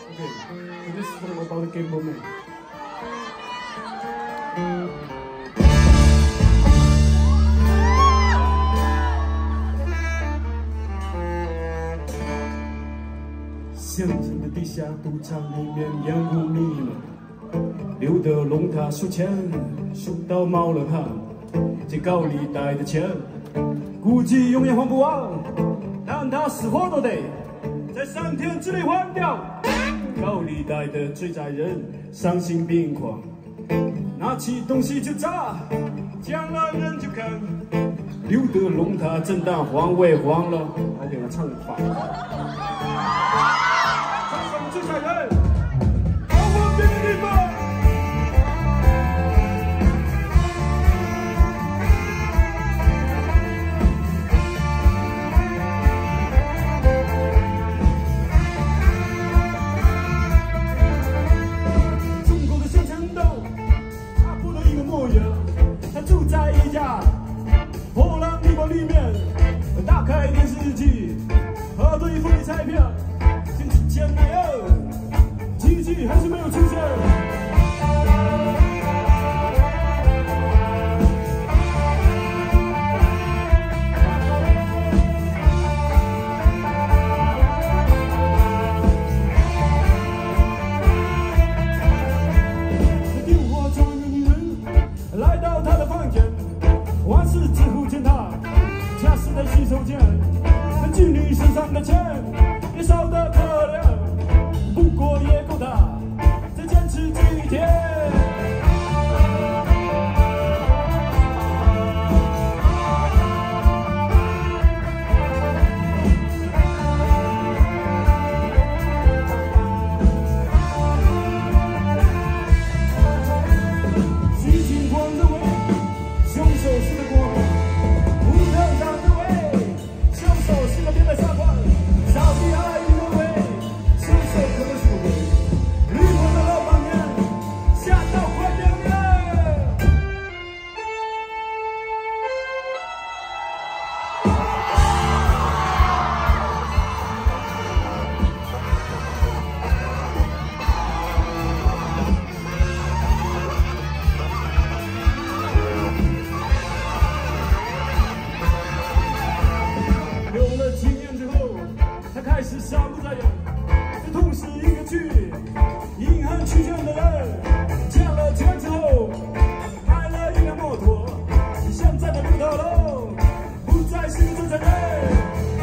This is what I'm about to give moment. 乡村的地下赌场里面烟雾弥漫，刘德龙他数钱数到冒了汗，借高利贷的钱估计永远还不完，但他死活都得在3天之内还掉。高利贷的追债人丧心病狂，拿起东西就砸，讲了人就看。刘德龙他正当皇位慌了，我给他唱反了。追债人，把我别的地方。中国的乡村都差不多一个模样，他住在一家破烂地堡里面，打开电视机，核对福利彩票。前男友，奇迹还是没有出现。电话中一个女人来到他的房间，万事之后见他夹死在洗手间，妓女身上的钱也少得可怜。不过也够他再坚持几天。徐庆光认为凶手是个国王，吴特长认为凶手是个变态杀官，小弟阿姨认为凶手可能是个鬼，旅馆的老板娘吓到快掉了。留了7年之后，他开始山不在人，这同是一个去银行取钱的人，欠了钱之后买了一辆摩托，现在的刘德龙不再是个正常人。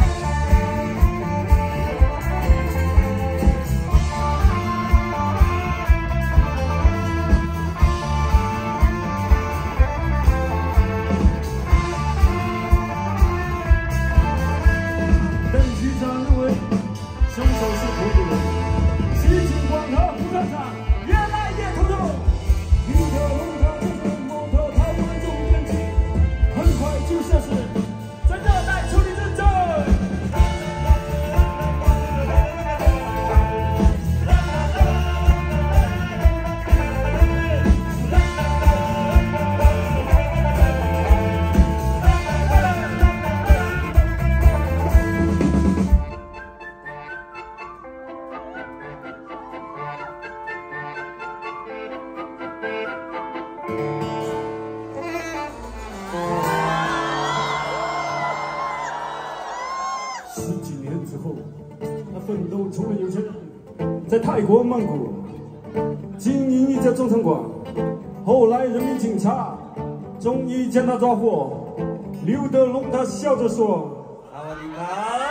但局长认为凶手是普通人，徐庆光和胡特长越来越头痛。刘德龙他乘着摩托逃往终点地，很快就消失在热带丛林之中。10几年之后，他奋斗成为有钱人，在泰国曼谷经营一家中餐馆。后来人民警察终于将他抓获，刘德龙他笑着说：“萨瓦迪卡。”